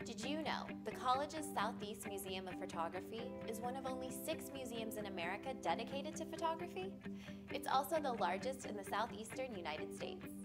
Did you know the college's Southeast Museum of Photography is one of only 6 museums in America dedicated to photography? It's also the largest in the southeastern United States.